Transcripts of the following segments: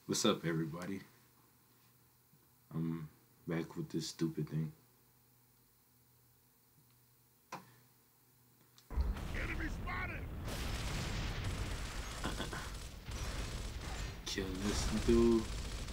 What's up, everybody? I'm back with this stupid thing. Enemy spotted! Kill this dude.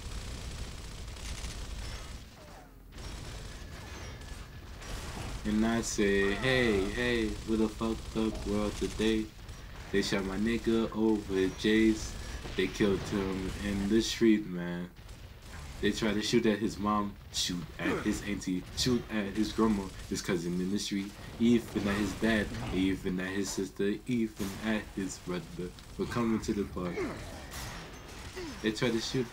And I said, hey, what a fucked up world today. They shot my nigga over at Jace. They killed him in the street, man. They tried to shoot at his mom, shoot at his auntie, shoot at his grandma, his cousin in the street, even at his dad, even at his sister, even at his brother. We're coming to the park. They tried to shoot.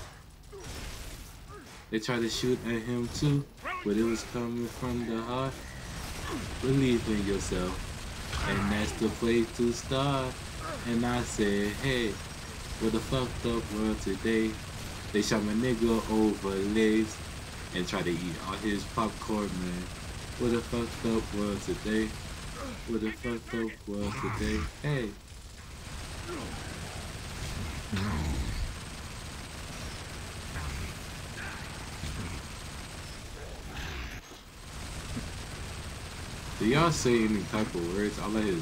They tried to shoot at him too, but it was coming from the heart. Believe in yourself, and that's the place to start. And I said, hey, what a fucked up world today. They shot my nigga over legs and tried to eat all his popcorn, man. What a fucked up world today. What a fucked up world today. Hey. Do y'all say any type of words? All I hear is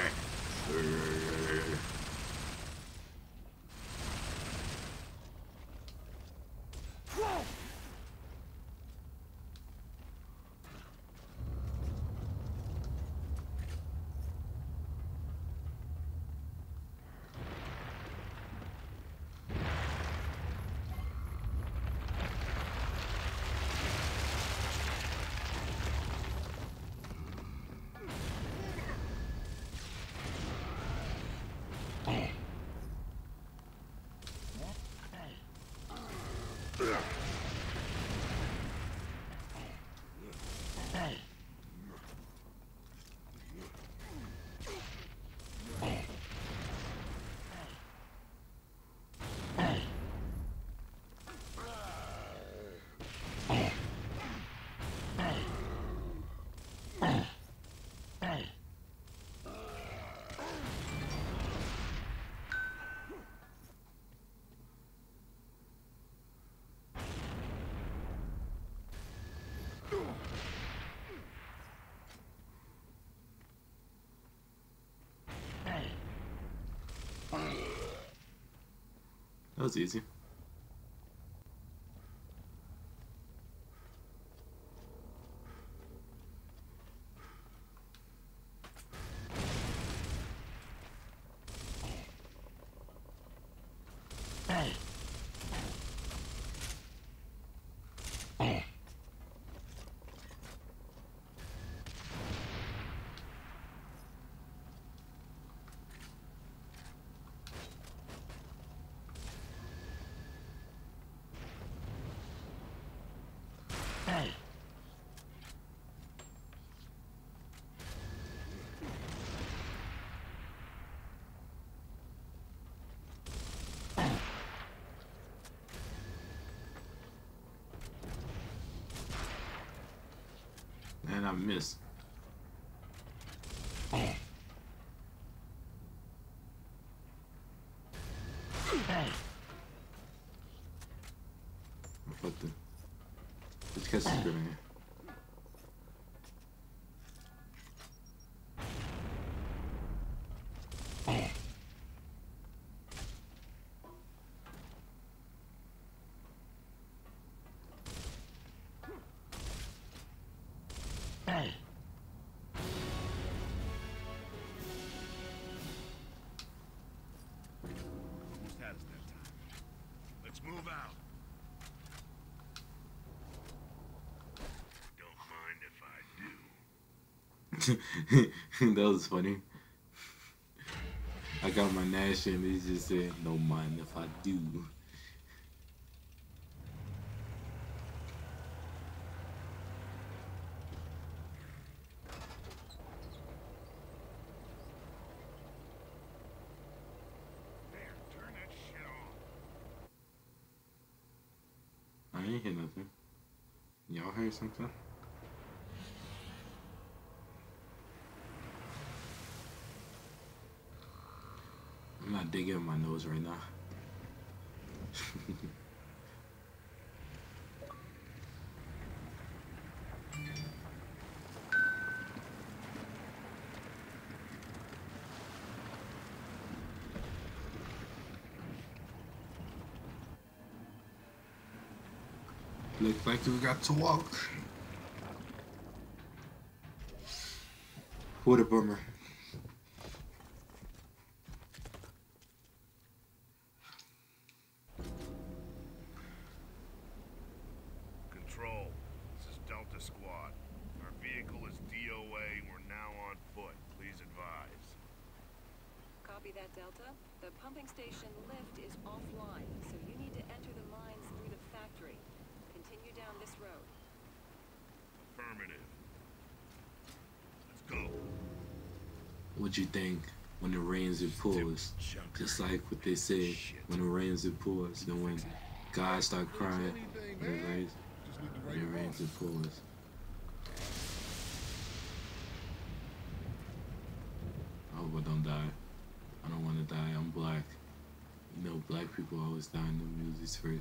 that was easy. And I missed. Fuck the. Let's catch this grenade. Almost had us that time. Let's move out. Don't mind if I do. That was funny. I got my Nash and he just said, "Don't mind if I do." There, turn that shit on. I ain't hear nothing. Y'all heard something? I'm not digging in my nose right now. Look like we got to walk. What a bummer. Control, this is Delta Squad. Our vehicle is DOA. We're now on foot. Please advise. Copy that, Delta. The pumping station lift is offline, so you need to enter the mines through the factory. Continue down this road. Affirmative. Let's go. What you think when it rains it pours? Just like what they say, when it rains it pours. Then when guys start crying, when it rains it pours. I hope I don't die. I don't want to die. I'm black. You know, black people always die in the movies first.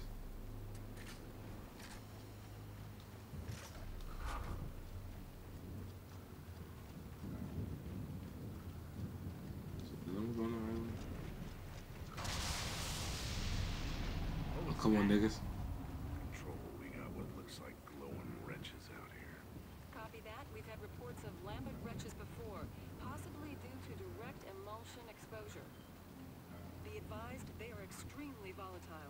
Oh, come on, niggas. Control, we got what looks like glowing wrenches out here. Copy that. We've had reports of lambent wretches before, possibly due to direct emulsion exposure. Be advised, they are extremely volatile.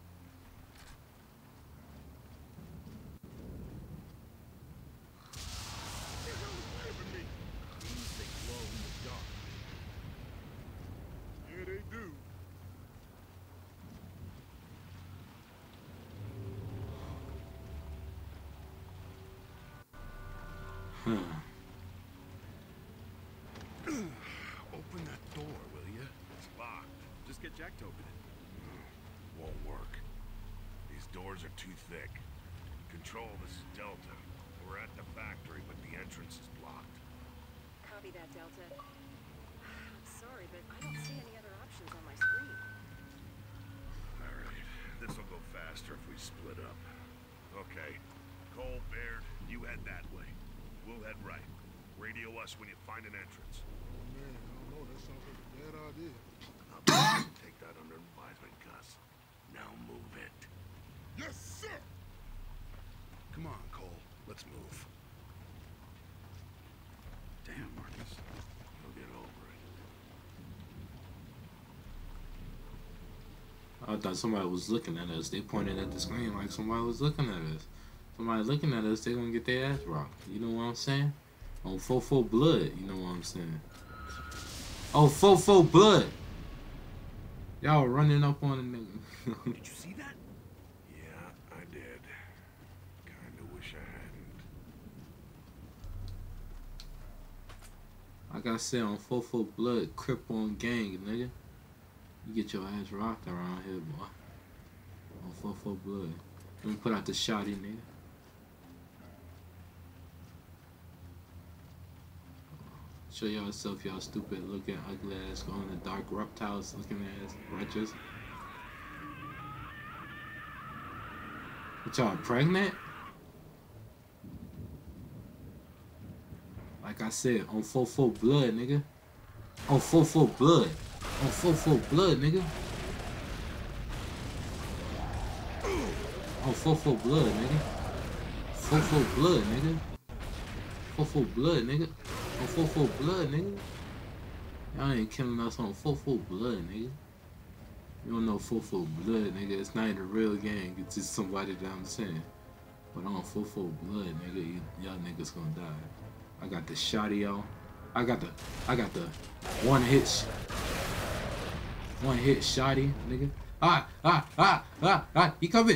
They're really away from me. Means they glow in the dark. Yeah, they do. Huh. Open that door, will you? It's locked. Just get Jack to open it. Won't work. These doors are too thick. Control, this is Delta. We're at the factory, but the entrance is blocked. Copy that, Delta. I'm sorry, but I don't see any other options on my screen. All right. This'll go faster if we split up. Okay. Cole, Baird, you head that way. We'll head right. Radio us when you find an entrance. Man, I don't know. That sounds like a bad idea. I'll take that under advisement, Gus. Now move it. Yes, sir! Come on, Cole. Let's move. Damn, Marcus. You'll get over it. I thought somebody was looking at us. They pointed at the screen like somebody was looking at us. Somebody looking at us, they gonna get their ass rocked. You know what I'm saying? On 4-4 blood, you know what I'm saying? Oh, 4-4 blood! Y'all running up on a nigga. Did you see that? Yeah, I did. Kinda wish I hadn't. Like I said, on 4-4 blood, crip on gang, nigga. You get your ass rocked around here, boy. On 4-4 blood. Let me put out the shotty, nigga. Show yourself, y'all stupid looking ugly ass, going to dark reptiles looking ass wretches. What y'all pregnant? Like I said, on 4-4 blood, nigga. On 4-4 blood. On 4-4 blood, nigga. On 4-4 blood, nigga. 4-4 blood, nigga. 4-4 blood, nigga. On 4-4 blood, nigga. Y'all ain't killing us on 4-4 blood, nigga. You don't know 4-4 blood, nigga. It's not even a real gang. It's just somebody that I'm saying. But on 4-4 blood, nigga, y'all niggas gonna die. I got the shotty, y'all. I got the one hit shotty, nigga. He coming.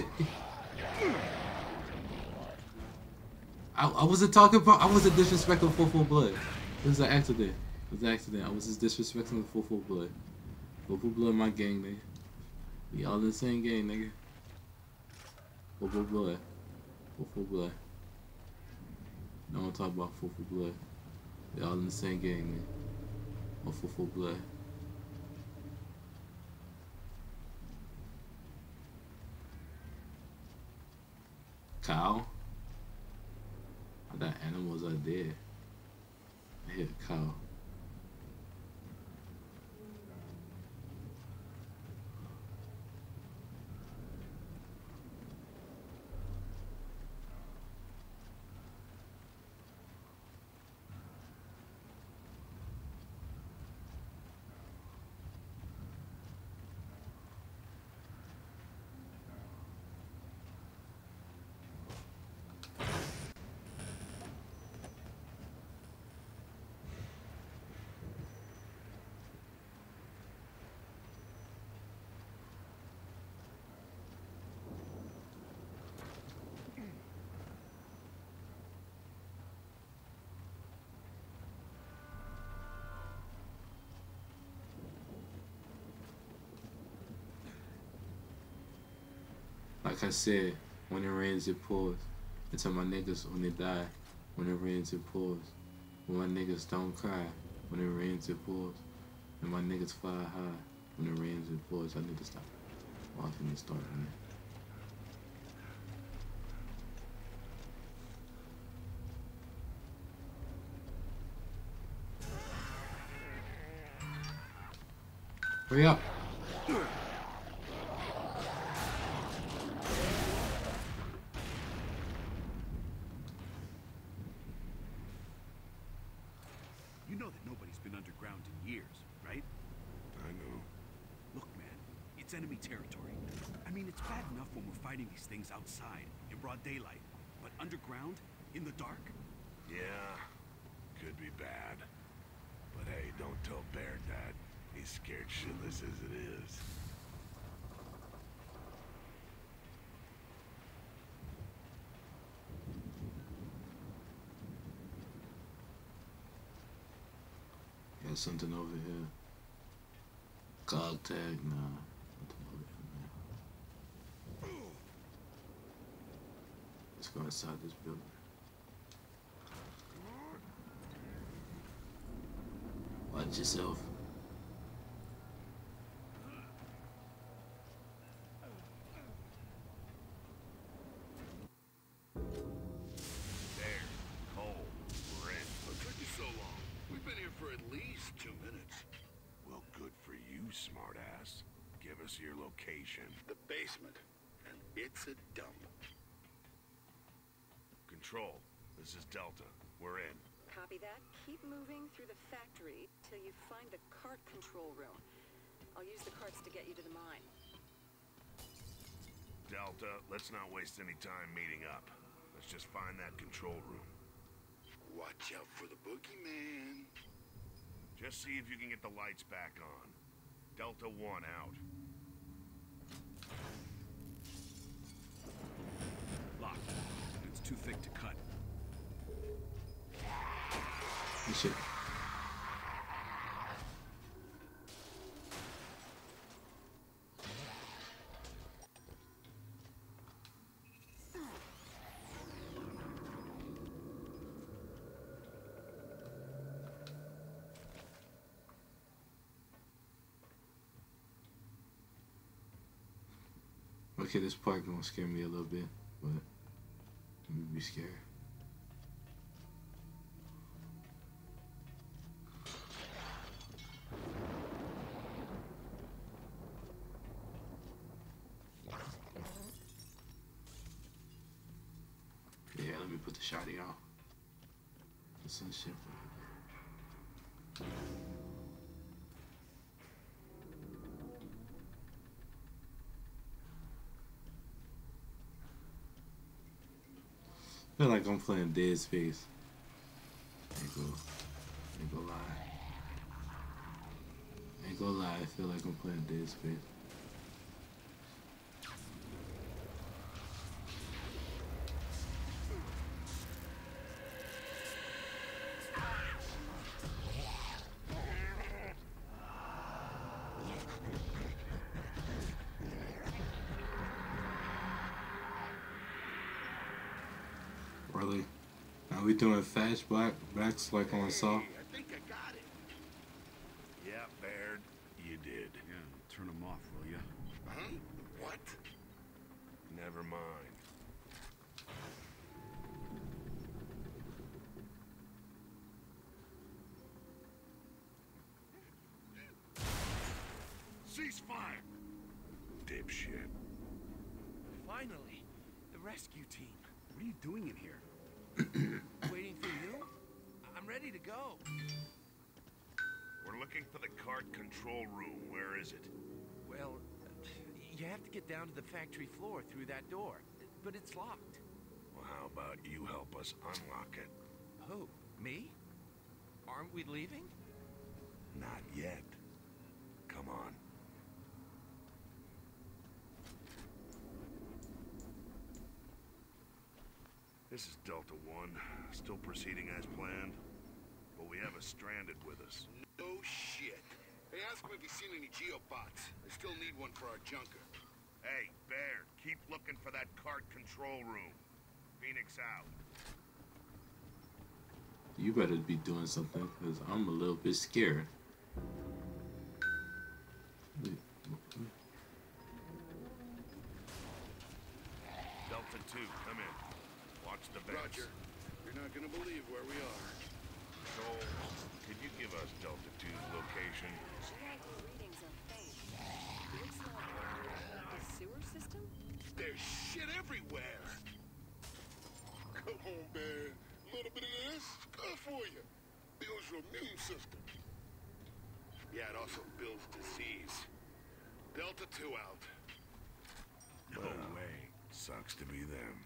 I wasn't talking about. I wasn't disrespecting 4-4 blood. It was an accident. It was an accident. I was just disrespecting the 4-4 blood. 4-4 blood, my gang, nigga. We all in the same gang, nigga. 4-4 blood. 4-4 blood. No one talk about 4-4 blood. We all in the same gang, nigga. On 4-4 blood. Cow? I thought animals are dead. I hit a cow. Like I said, when it rains, it pours. I tell my niggas when they die, when it rains, it pours. When my niggas don't cry, when it rains, it pours. And my niggas fly high, when it rains, it pours. I need to stop. Well, I need to start, man. Hurry up! You know that nobody's been underground in years, right? I know. Look, man, it's enemy territory. I mean, it's bad enough when we're fighting these things outside, in broad daylight. But underground, in the dark? Yeah, could be bad. But hey, don't tell Baird that. He's scared shitless as it is. Got something over here. Cog tag, nah. Nothing over here, man. Let's go inside this building. Watch yourself. There, Cole, we're in. What took you so long? We've been here for at least 2 minutes. Well, good for you, smartass. Give us your location. The basement. And it's a dump. Control, this is Delta. We're in. Copy that. Keep moving through the factory till you find the cart control room. I'll use the carts to get you to the mine. Delta, let's not waste any time meeting up. Let's just find that control room. Watch out for the boogeyman. Just see if you can get the lights back on. Delta 1 out. Locked. It's too thick to cut. This shit. Okay, this part gonna scare me a little bit, but I'm gonna be scared. Yeah, let me put the shotty on. Just some shit. I feel like I'm playing Dead Space. Ain't gonna lie. Ain't gonna lie, I feel like I'm playing Dead Space. Really? Are we doing flashbacks like on Saw? I think I got it. Yeah, Baird, you did. Yeah, turn them off, will ya? Huh? What? Never mind. Ceasefire! Dipshit. Finally, the rescue team. What are you doing in here? Waiting for you? I'm ready to go. We're looking for the cart control room. Where is it? Well, you have to get down to the factory floor through that door, but it's locked. Well, how about you help us unlock it? Who? Me? Aren't we leaving? Not yet. Come on. This is Delta One, still proceeding as planned, but we have a stranded with us. No shit. Hey, ask him if he's seen any geobots. I still need one for our junker. Hey, Baird, keep looking for that cart control room. Phoenix out. You better be doing something, because I'm a little bit scared. Delta 2, come in. Watch the vents. Roger. You're not gonna believe where we are. Control, could you give us Delta 2's location? GIO readings are faint. Looks like the sewer system? There's shit everywhere. Come on, man. A little bit of this, good for you. Builds your immune system. Yeah, it also builds disease. Delta 2 out. No way. Sucks to be them.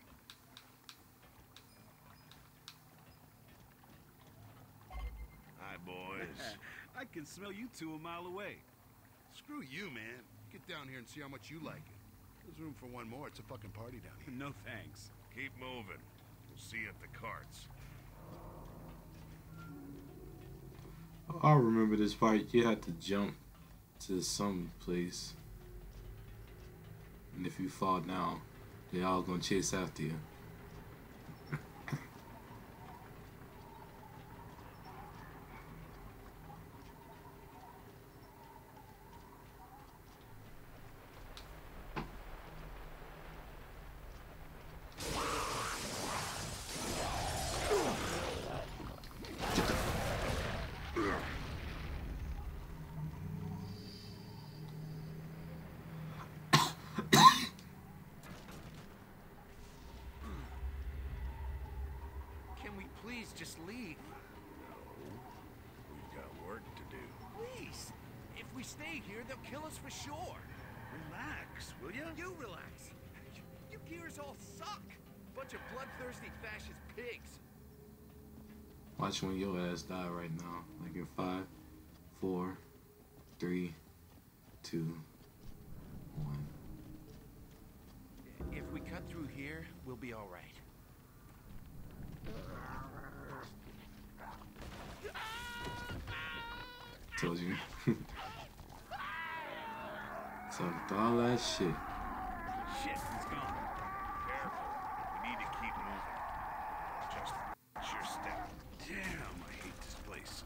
Hi, boys. I can smell you two a mile away. Screw you, man. Get down here and see how much you like it. There's room for one more. It's a fucking party down here. No thanks. Keep moving. We'll see you at the carts. I remember this part. You had to jump to some place, and if you fall down, they all gonna chase after you. Can we please just leave? We've got work to do. Please! If we stay here, they'll kill us for sure. Relax, will ya? You relax. You gears all suck. Bunch of bloodthirsty fascist pigs. Watch when your ass die right now. Like in 5, 4, 3, 2, 1. If we cut through here, we'll be all right. Told you. So with all that shit. Shit, he's gone. Careful. We need to keep moving. Just watch your step. Damn, I hate this place.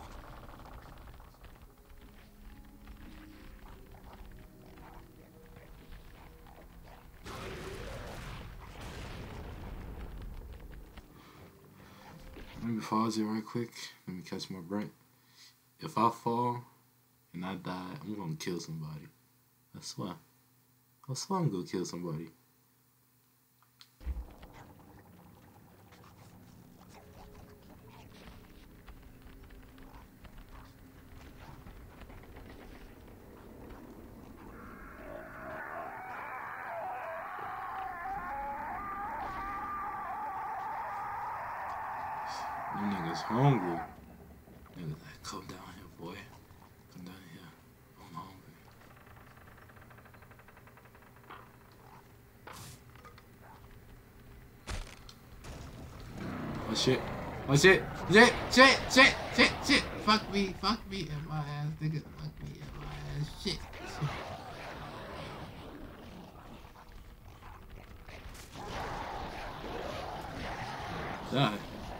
Let me pause it right quick. Let me catch my breath. If I fall and I die, I'm gonna kill somebody. I swear. I swear I'm gonna kill somebody. Them niggas hungry. Niggas like, come down here, boy. Come down here. I'm hungry. Oh shit. Oh shit. Shit. Shit. Shit. Shit. Shit. Fuck me. Fuck me in my ass, nigga. Fuck me in my ass. Shit. Die.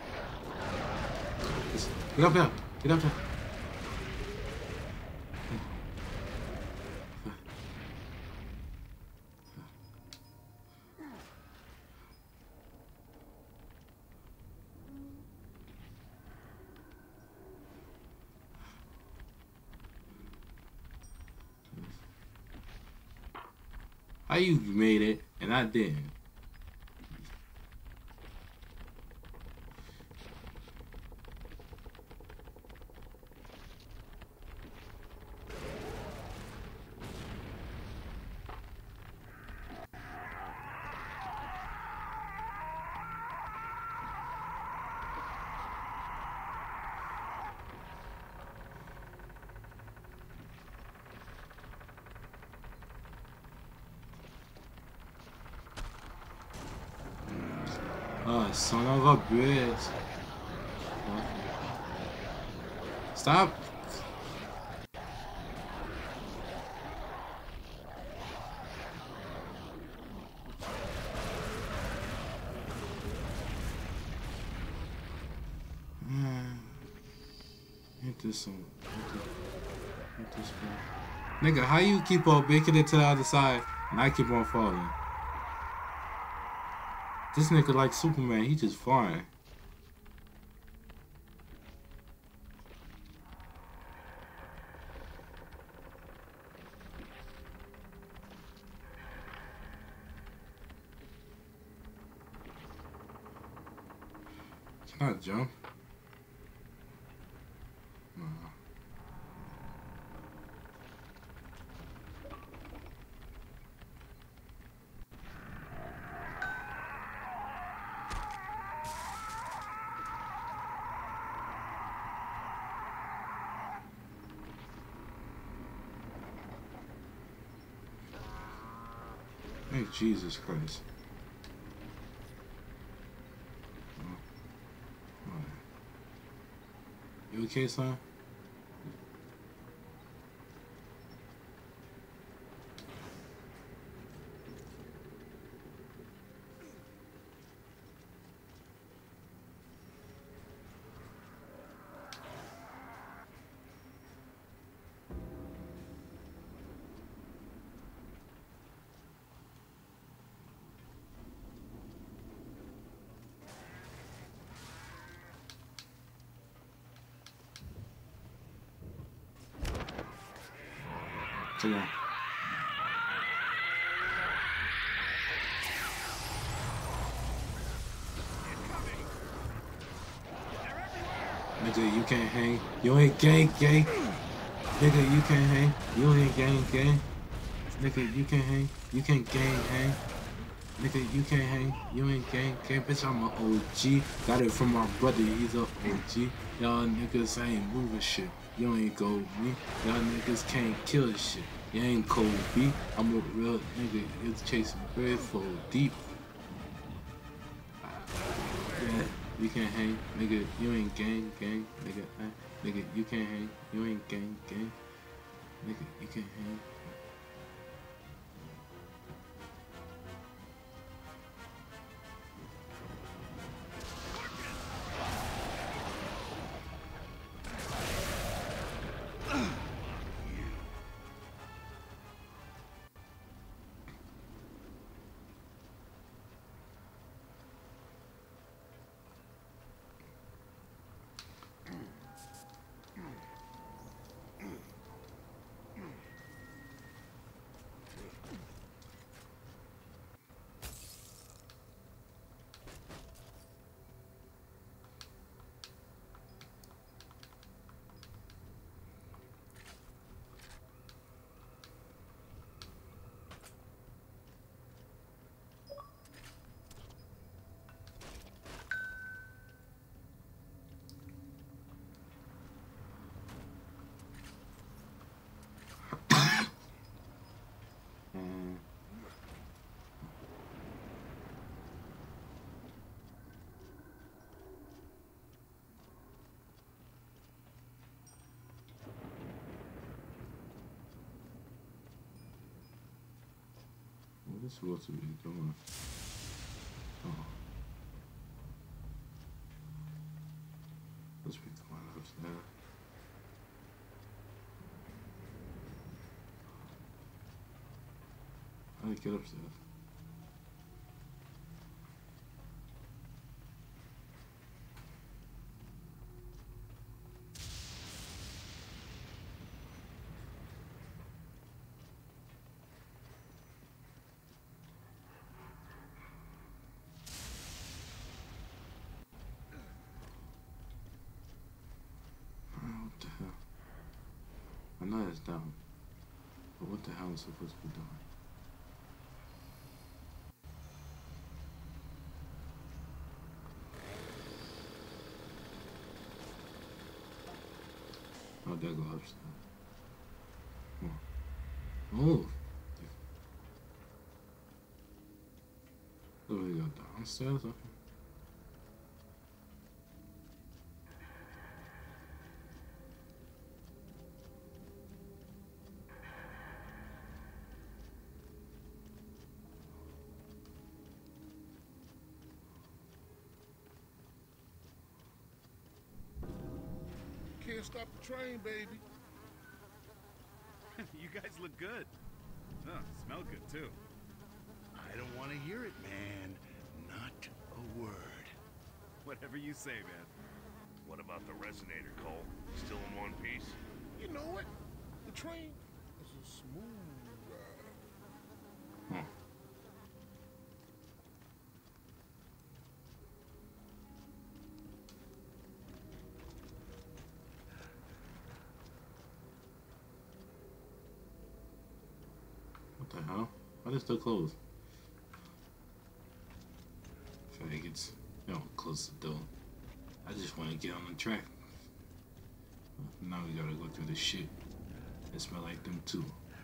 Get up there. Get up there. How you made it and I didn't? Oh, son of a bitch. Stop. Hit this one. Hit this one. Nigga, how you keep on making it to the other side and I keep on falling? This nigga like Superman, he just flying. Can I jump? No. Hey, Jesus Christ. You okay, son? Come on. Nigga, you can't hang. You ain't gang. Nigga, you can't hang. You ain't gang. Nigga, you can't hang. You can't hang. Nigga, you can't hang. You ain't gang. Bitch, I'm an OG. Got it from my brother. He's a OG. Y'all niggas ain't moving shit. You ain't go me. Y'all niggas can't kill this shit. You ain't Kobe. I'm a real nigga. It's chasing bread for deep. Yeah, you can't hang. Nigga, you ain't gang. Nigga, you can't hang. You ain't gang. Nigga, you can't hang. What is supposed to be doing? Oh. Let's be going upstairs. How do I get upstairs? know it's down. But what the hell is supposed to be doing? Oh, there goes upstairs. Come on. Move! So we go downstairs? Okay. Can't stop the train, baby. You guys look good. Oh, smell good too. I don't want to hear it, man. Not a word. Whatever you say, man. What about the resonator, Cole? Still in one piece? You know what? The train is a smooth ride. Hmm. What the hell? Why is it still closed? Faggots. They don't close the door. I just want to get on the track. Now we gotta go through this shit. It smell like them too.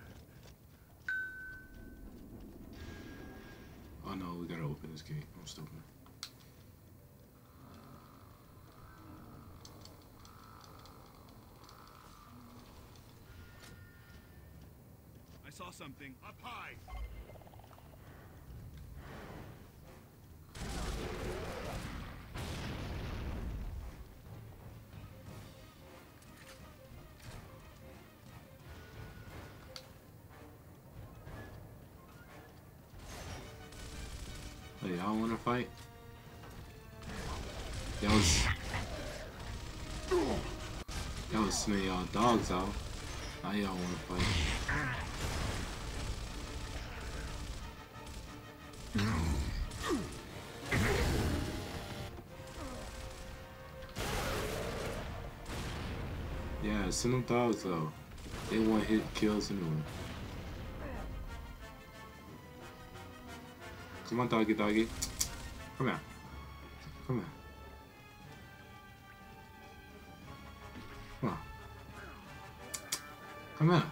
Oh no, we gotta open this gate. I'm stupid. I saw something. Up high! Hey, y'all wanna fight? Y'all was sending y'all dogs out. Now y'all wanna fight. Yeah, send them dogs out. They one hit kills anyway. Come on, doggy, doggy. Come here. Come here. Come on. Come here.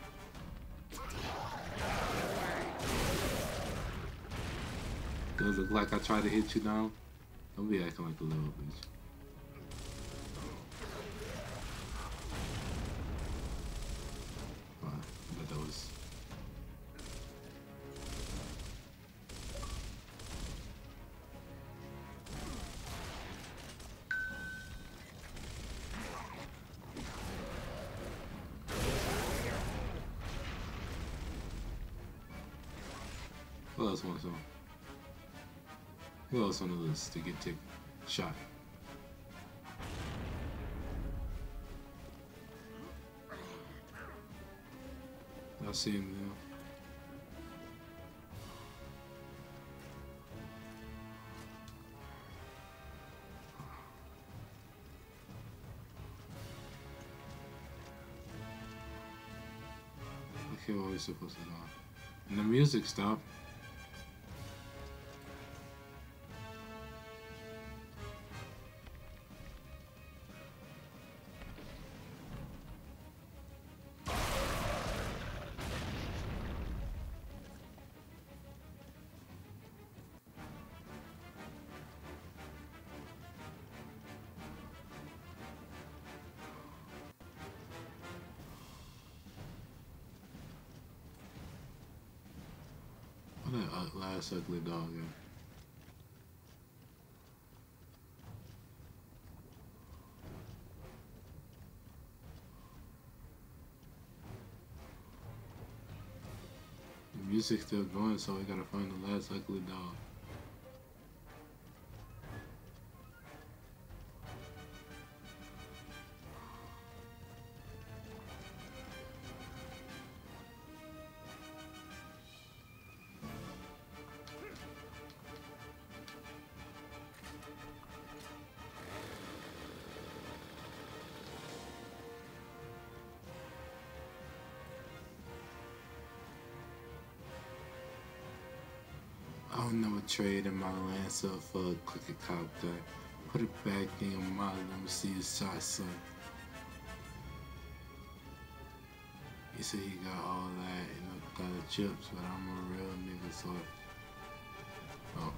Does it look like I tried to hit you now? Don't be acting like a little bitch. But that was... Who else wants some? Who else on the list to get shot? I see him now. Okay, what are we supposed to do? And the music stopped. What that last ugly dog is. The music's still going, so we gotta find the last ugly dog. I'll never trade in my Lancer for a clicker copter. Put it back in your mouth, let me see your shot, son. He said he got all that and a lot of chips, but I'm a real nigga, so. Oh.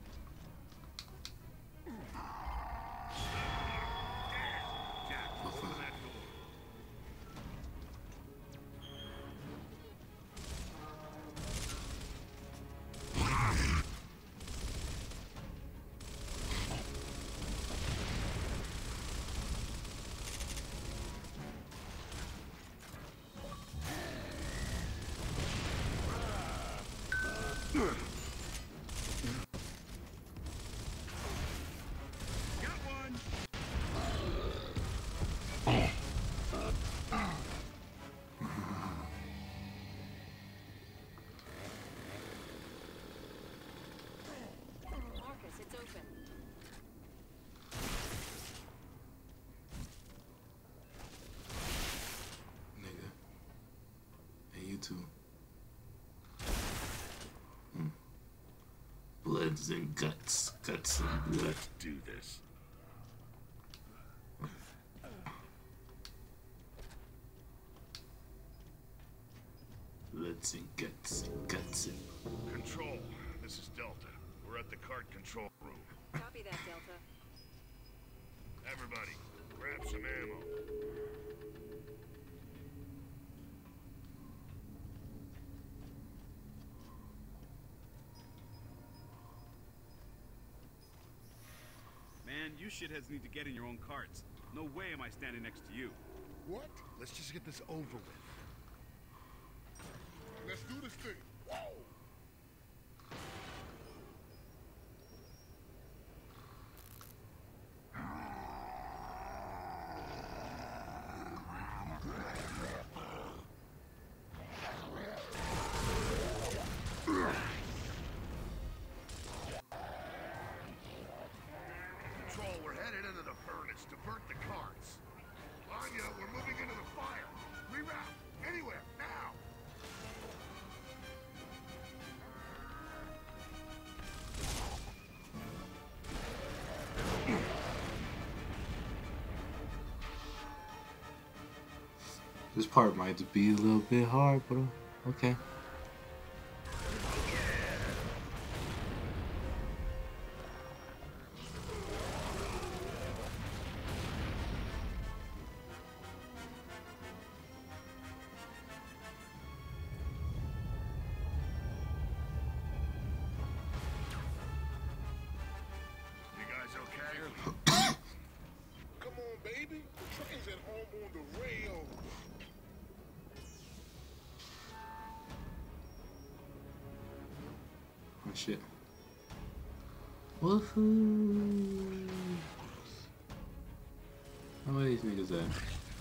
Marcus, it's open. Nigga. And you too. Bloods and guts. Guts and blood. Let's do this. Bloods and guts. Guts and... Control, this is Delta. We're at the cart control room. Copy that, Delta. Everybody, grab some ammo. Man, you shitheads need to get in your own carts. No way am I standing next to you. What? Let's just get this over with. Let's do this thing. Whoa! Control, we're headed into the furnace to burn the carts. Anya, we're moving into the fire. Reroute. Anywhere, now. This part might be a little bit hard, but okay. You guys okay? Come on, baby. The train's at home on the rails. Oh shit. Woohoo! How are these niggas at?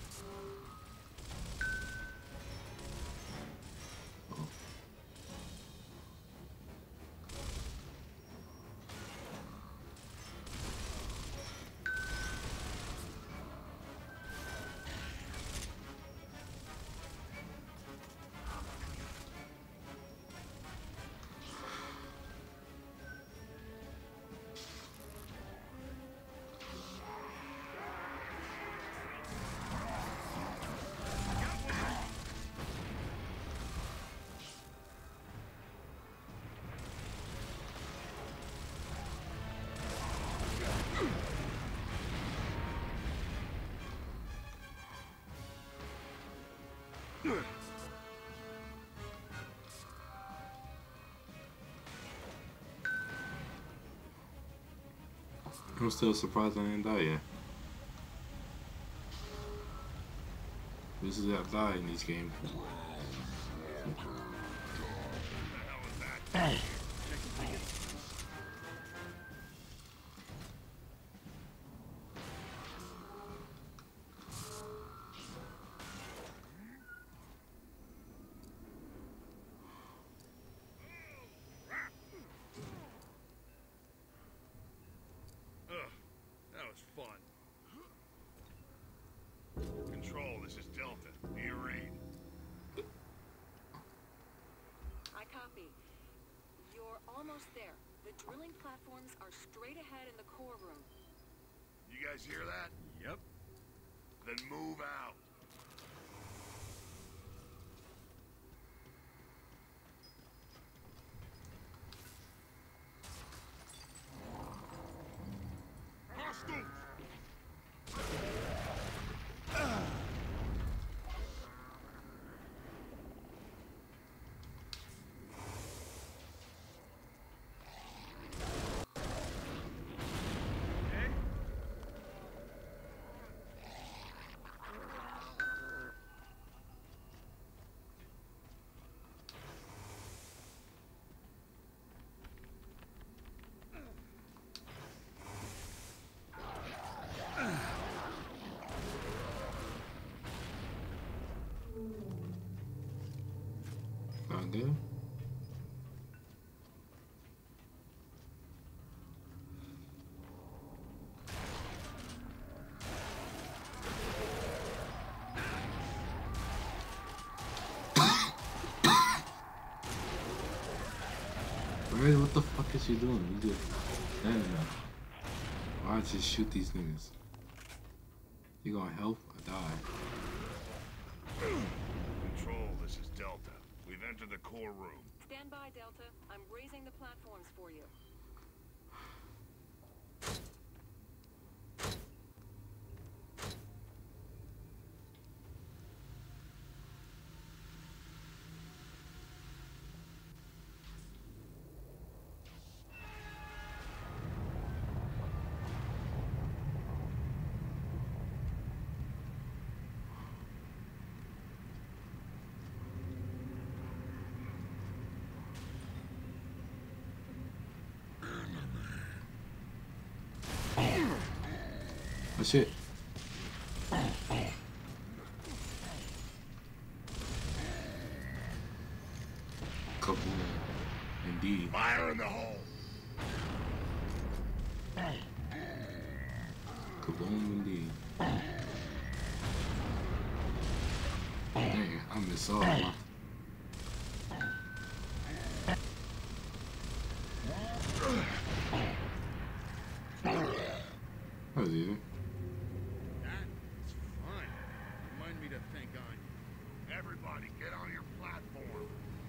Oh. I'm still surprised I didn't die yet. This is how I die in these games. That was fun. Control, this is Delta. Do you read? I copy. almost there. The drilling platforms are straight ahead in the core room. You guys hear that? Yep. Then move out. Hostiles! Not good. Ray, what the fuck is you doing? You just standing there. Why just shoot these niggas? You gonna help or die? Control, this is Delta. We've entered the core room. Stand by, Delta. I'm raising the platforms for you. Oh shit. Kaboom. Indeed. Fire in the hole. Kaboom indeed. Dang, I miss all my... That was easy. That's fun. Remind me to thank Anya. Everybody, get on your platform.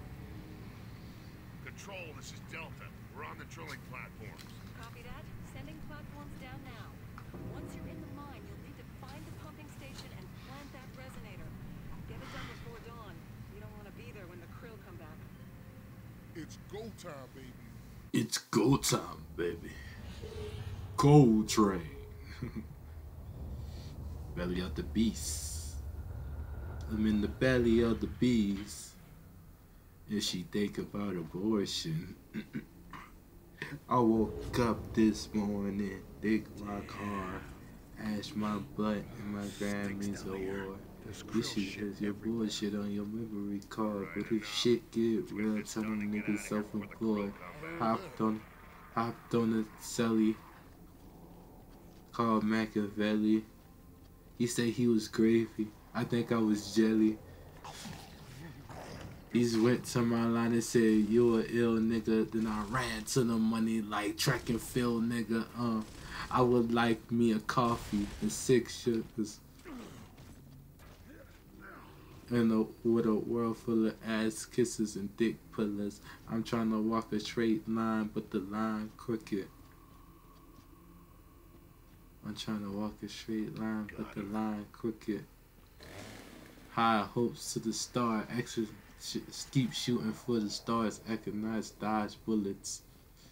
Control, this is Delta. We're on the drilling platforms. Copy that. Sending platforms down now. Once you're in the mine, you'll need to find the pumping station and plant that resonator. Get it done before dawn. You don't want to be there when the krill come back. It's go time, baby. It's go time, baby. Go train. Belly of the beast. I'm in the belly of the beast. And she think about abortion. I woke up this morning, dig my car, ash my butt, and my Grammys award. You should use your bullshit on your memory card, but if shit get real, tell them niggas self-employed. Hopped on a celly called Machiavelli. He said he was gravy. I think I was jelly. He's went to my line and said, "You a ill nigga." Then I ran to the money like track and field nigga. I would like me a coffee and 6 sugars. And with a world full of ass kisses and dick pullers. I'm trying to walk a straight line, but the line crooked. I'm trying to walk a straight line, but the line crooked. High hopes to the star, extra keep shooting for the stars. Recognize, dodge bullets.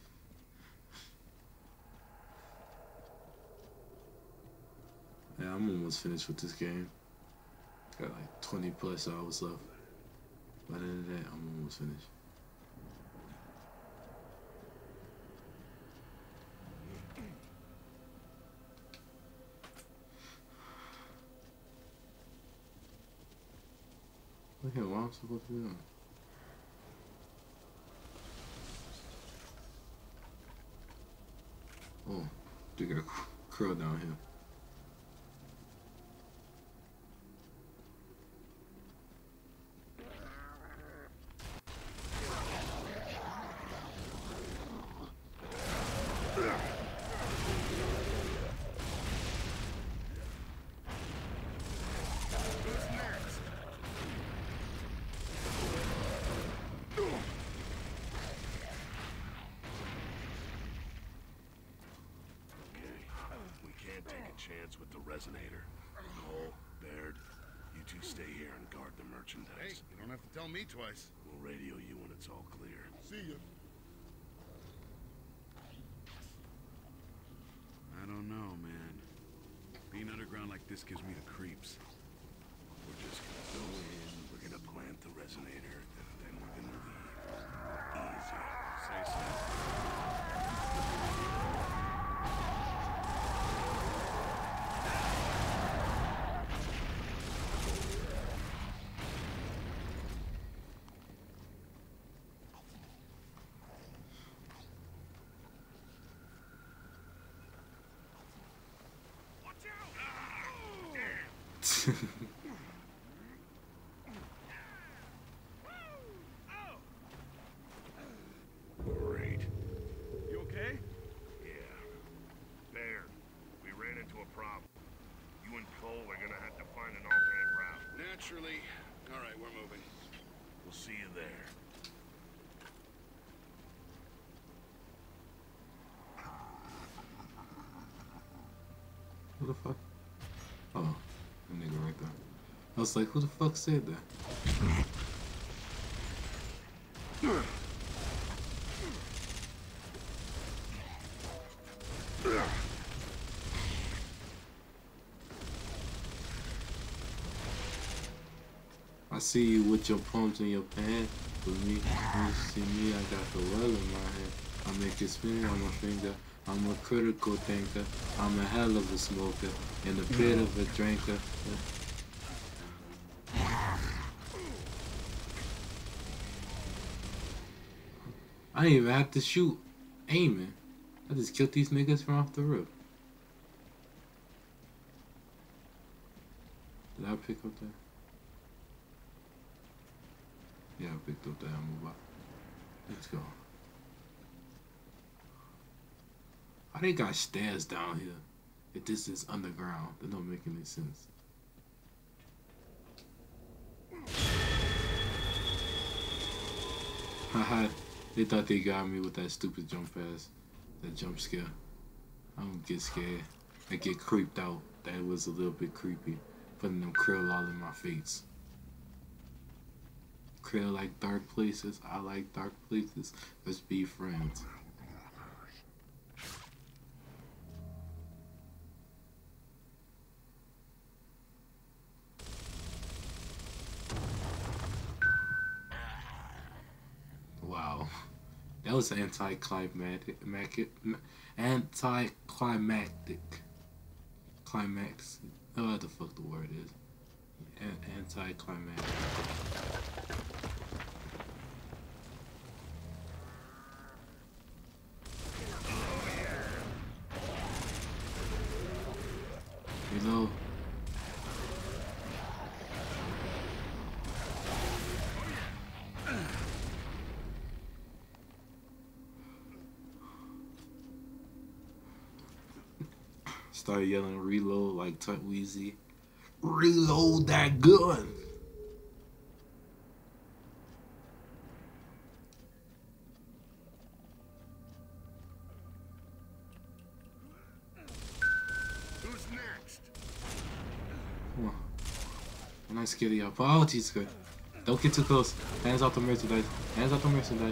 Yeah, I'm almost finished with this game. Got like 20 plus hours left. By the end of that, I'm almost finished. Look at what I'm supposed to be doing. Oh, they got a curl down here. We can't take a chance with the resonator. Cole, Baird, you two stay here and guard the merchandise. Hey, you don't have to tell me twice. We'll radio you when it's all clear. See ya. I don't know, man. Being underground like this gives me the creeps. We're just gonna go in, we're gonna plant the resonator, and then we're gonna leave. Easy. Say so. Great. You okay? Yeah. Baird, we ran into a problem. You and Cole are gonna have to find an alternate route. Naturally. All right, we're moving. We'll see you there. Who the fuck? Oh, that nigga right there. I was like, who the fuck said that? I see you with your palms in your pants. With me, when you see me, I got the well in my hand. I make it spin on my finger. I'm a critical thinker. I'm a hell of a smoker and a bit of a drinker. I didn't even have to shoot aiming. I just killed these niggas from off the roof. Did I pick up that? Yeah, I picked up the ammo box. Let's go. Why they got stairs down here? If this is underground, that don't make any sense. Haha, they thought they got me with that stupid jump pass, that jump scare. I don't get scared. I get creeped out. That was a little bit creepy. Putting them krill all in my face. Krill like dark places. I like dark places. Let's be friends. Wow. That was anticlimactic. Climax. Oh, what the fuck the word is. Anticlimactic. Reload. Started yelling reload like Tut Weezy. Reload that gun! Who's next? Come on. I'm not scared of y'all. Oh, Jesus Christ. Don't get too close. Hands off the merchandise. Hands off the merchandise.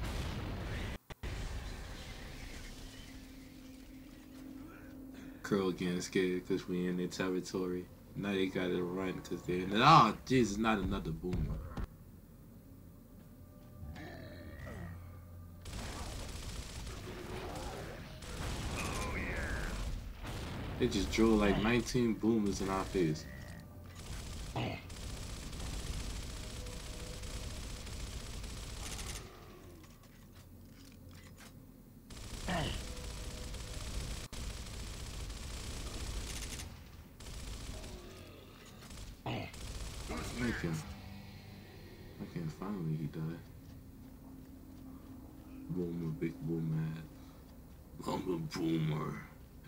Curl getting scared because we in their territory. Now they gotta run because they're in it. Oh, Jesus, not another boomer. They just drove like 19 boomers in our face. Okay, finally he died. Boomer, big boom I'm a boomer.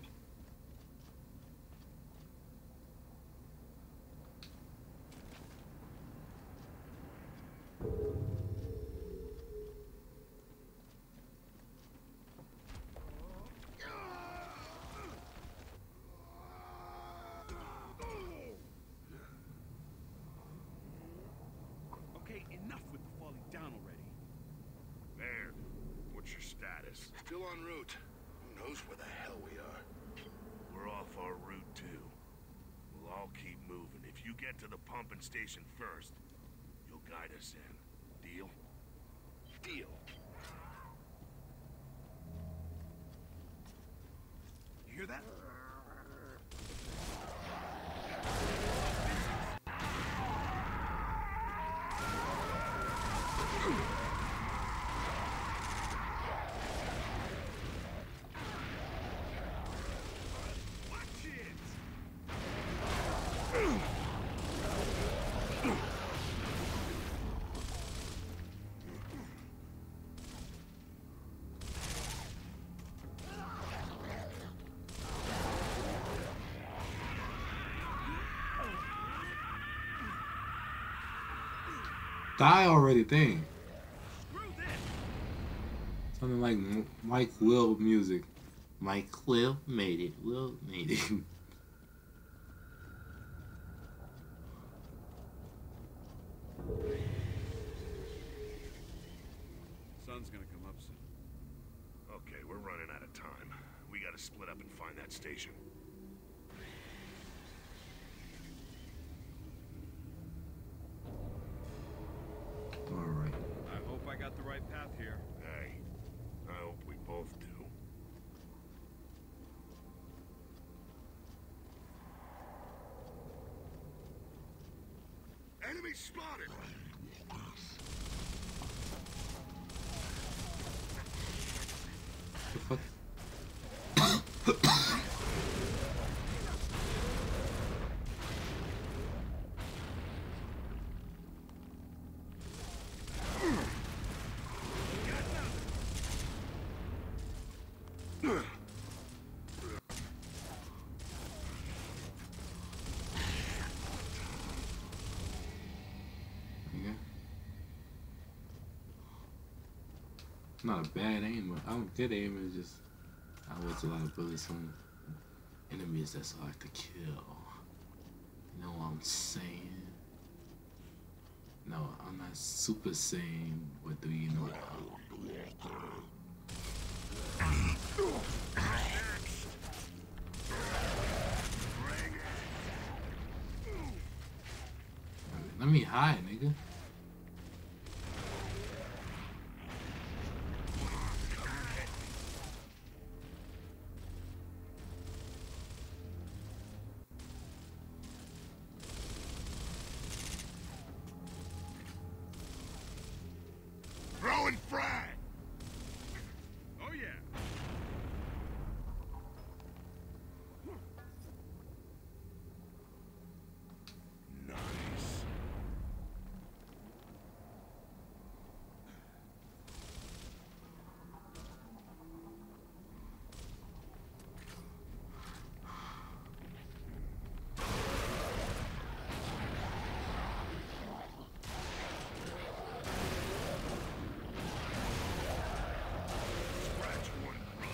Okay, enough with the falling down already. Baird, what's your status? Still en route. Who knows where the hell we are? We're off our route too. We'll all keep moving. If you get to the pumping station first, you'll guide us in. Deal? Deal. You hear that? Watch it! Die already thing. Screw this! Something like Mike Will music. Mike Will made it. Will made it. Sun's gonna come up soon. Okay, we're running out of time. We gotta split up and find that station. Alright. I hope I got the right path here. Hey, I hope we both do. Enemy spotted! The fuck? Okay. Not a bad aim. I'm good aim. It's just I waste a lot of bullets on enemies that's hard to kill. You know what I'm saying? No, I'm not Super Saiyan, but do you know how? Let me hide, nigga. Throwing frag! Oh yeah! Nice. Scratch one grunt.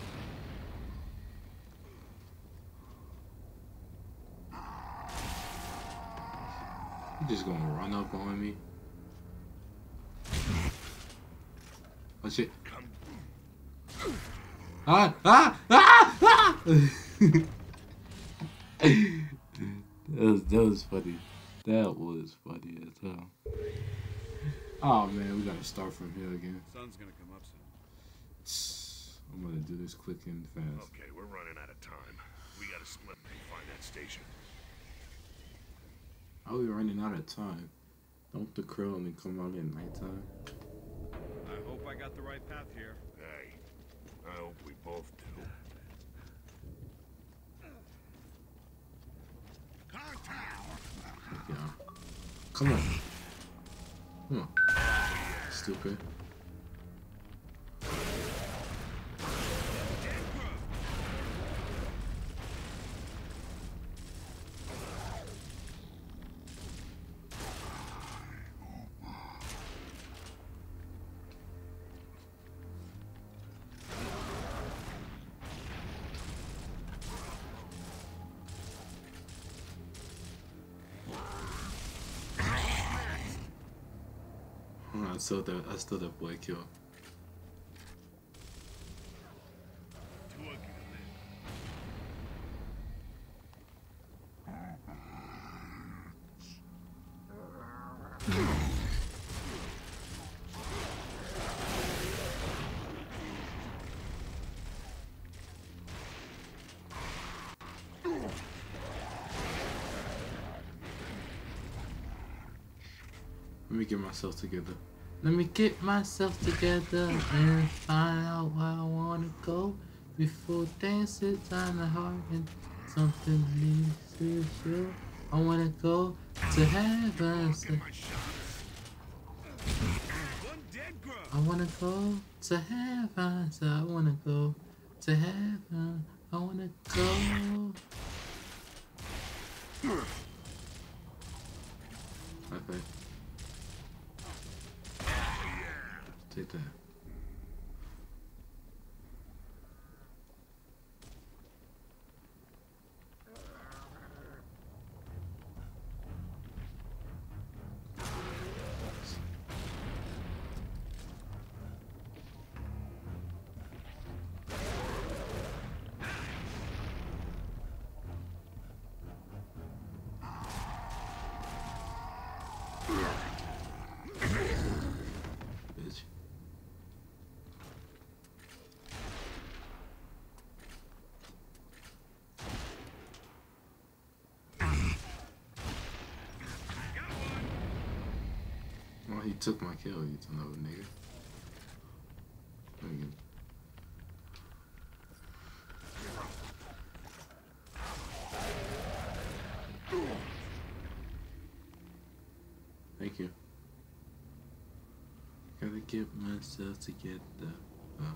You just gonna run up on me? Oh shit. Come. Ah! Ah! Ah! Ah! that was funny. That was funny as hell. Oh man, we gotta start from here again. Sun's gonna come up soon. I'm gonna do this quick and fast. Okay, we're running out of time. We gotta split and find that station. Are we running out of time? Don't the crow only come out at nighttime? I hope I got the right path here. Hey, I hope we both do. Yeah. Come on. Come on. Stupid. I stole that boy kill. Let me get myself together. Let me get myself together and find out where I wanna go. Before things sit on the heart and something needs to show. I wanna go to heaven. I wanna go to heaven. So I wanna go to heaven. I wanna go. Okay. Take that. Bitch. Well, he took my kill, you another nigga. Let me get- Thank you. Gotta get myself together. Where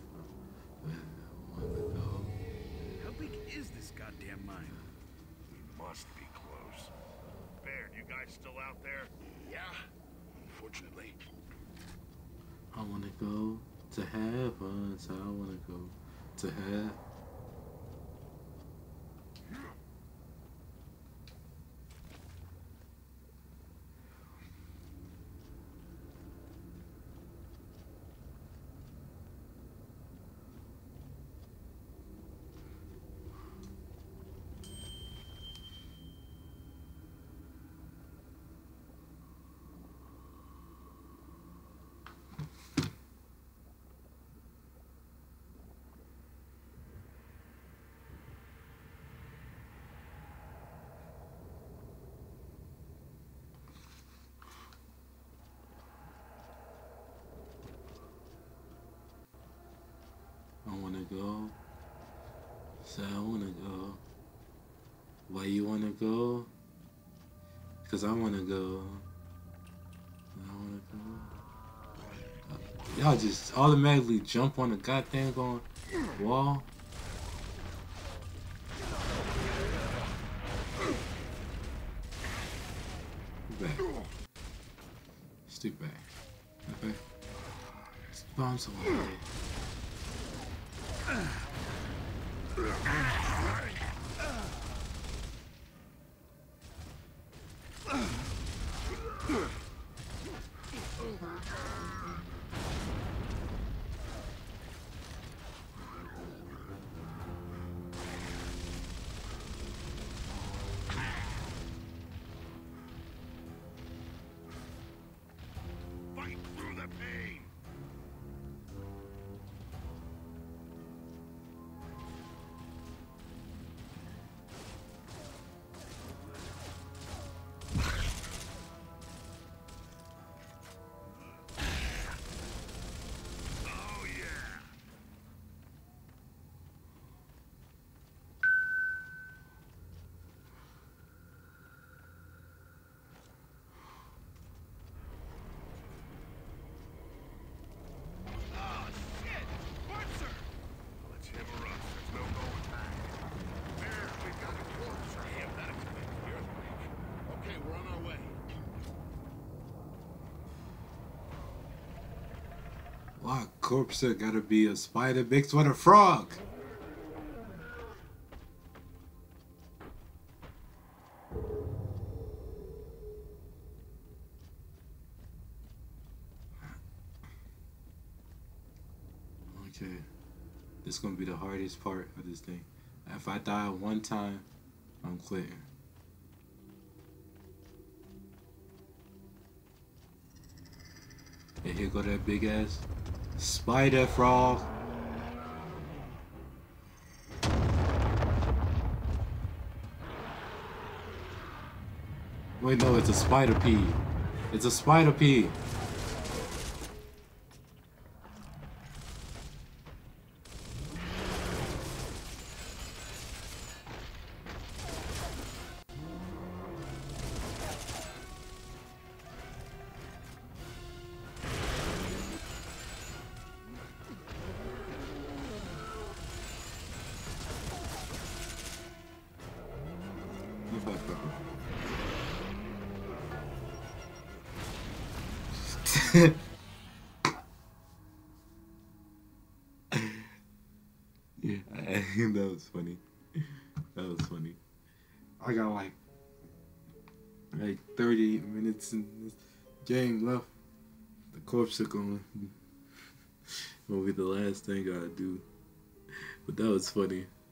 I wanna go. How big is this goddamn mine? We must be close. Baird, you guys still out there? Yeah, unfortunately. I wanna go to heaven, so I wanna go to heaven. I wanna go. So I wanna go. Why you wanna go? Cause I wanna go. I wanna go. Y'all just automatically jump on the goddamn going wall. Back. Stick back. Okay. Bomb someone. Fight through the pain! Oh yeah! Oh shit! Monster! Let's hammer us. There's no going back. There, we've got a corpse. Damn, that explains the earthquake. Okay, we're on our way. Why corpse gotta be a spider mixed with a frog? This is gonna be the hardest part of this thing. If I die one time, I'm quitting. And here go that big ass spider frog. Wait, no, it's a spider pea. It's a spider pea. Yeah, that was funny. That was funny. I got like 30 minutes in this game left. The corpse are gonna be the last thing I do. But that was funny.